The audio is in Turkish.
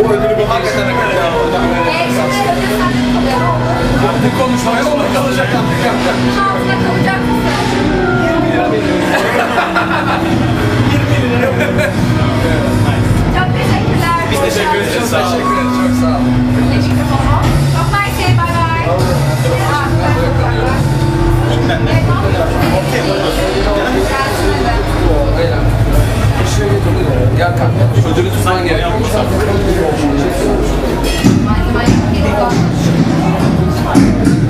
Bu ödülü bu hakikaten hak ediyor. Artık konuşmaya ona kalacak artık. Altına kalacak mısın? 20 lira veriyorum. 20 lira. Çok teşekkürler. Biz teşekkür ederiz. Sağ olun. Teşekkür ederiz. Çok sağ olun. Çok mersi. Bay bay. Gel kanka. Ödülü tutman gerekiyor. Malzeme yok.